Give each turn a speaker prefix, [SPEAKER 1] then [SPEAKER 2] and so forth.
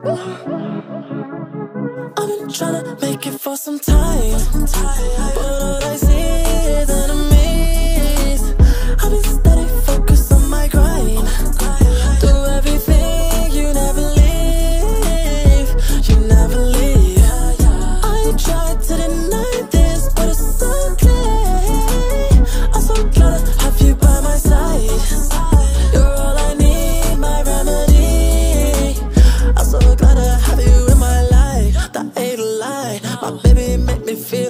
[SPEAKER 1] I've been tryna make it for some time, but all I see is enemies. I've been steady focused on my grind. Do everything, you never leave, you never leave. I tried to deny this, but it's so clear. I'm so glad to have you by my side. You're all I need, my remedy. I'm so glad to have you in my life. That ain't a lie, my baby make me feel